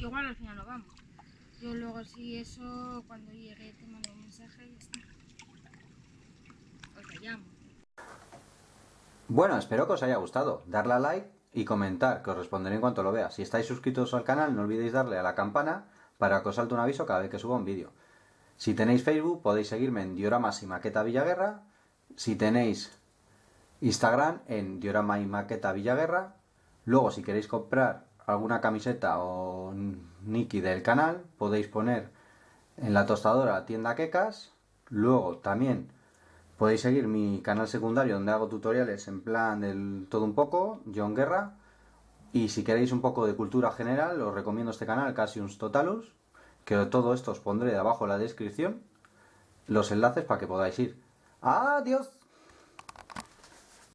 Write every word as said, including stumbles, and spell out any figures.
igual al final no vamos. Yo luego si eso, cuando llegue te mando un mensaje y ya está. O te llamo. Bueno, espero que os haya gustado. Darle a like y comentar, que os responderé en cuanto lo vea. Si estáis suscritos al canal, no olvidéis darle a la campana para que os salte un aviso cada vez que suba un vídeo. Si tenéis Facebook, podéis seguirme en Dioramas y Maqueta Villaguerra. Si tenéis Instagram, en Diorama y Maqueta Villaguerra. Luego, si queréis comprar alguna camiseta o Niki del canal, podéis poner en la tostadora tienda Quecas. Luego también podéis seguir mi canal secundario donde hago tutoriales en plan del todo un poco, John Guerra. Y si queréis un poco de cultura general, os recomiendo este canal, Cassius Totalus, que todo esto os pondré de abajo en la descripción los enlaces para que podáis ir. ¡Adiós!